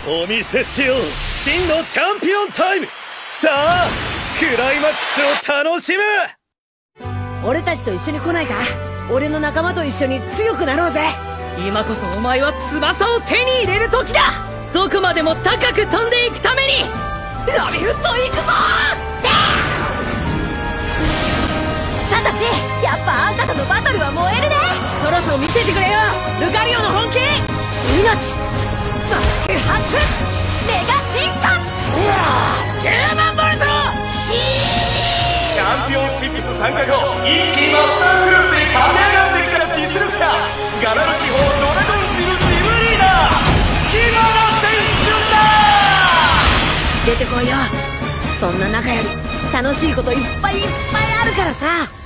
お見せしよう、真のチャンピオンタイム。さあクライマックスを楽しむ。 俺たちと一緒に来ないか。俺の仲間と一緒に強くなろうぜ。 今こそお前は翼を手に入れる時だ。どこまでも高く飛んでいくためにラビフット行くぞ。 サトシ、やっぱあんたとのバトルは燃えるね。 そろそろ見せてくれよ、ルカリオの本気。 命爆発メガ進化 10万ボルト。 チャンピオンシップス参加後、一気にマスタークラスに駆け上がってきた実力者、ガラル地方ドラゴンズのチームリーダー、今の選手だ。 出てこいよ。そんな中より楽しいこといっぱいいっぱいあるからさ。